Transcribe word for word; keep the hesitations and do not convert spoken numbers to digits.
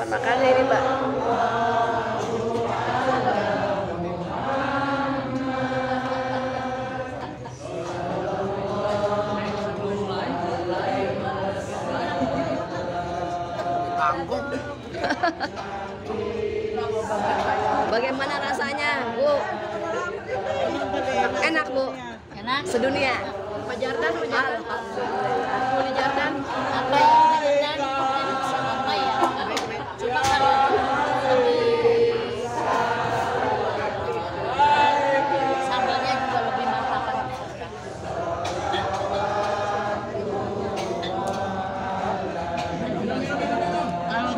pertama kali ini, Mbak. Bagaimana rasanya, Bu? Enak, Bu? Enak. Sedunia. Pak Jardan, Pak Jardan. Alhamdulillah.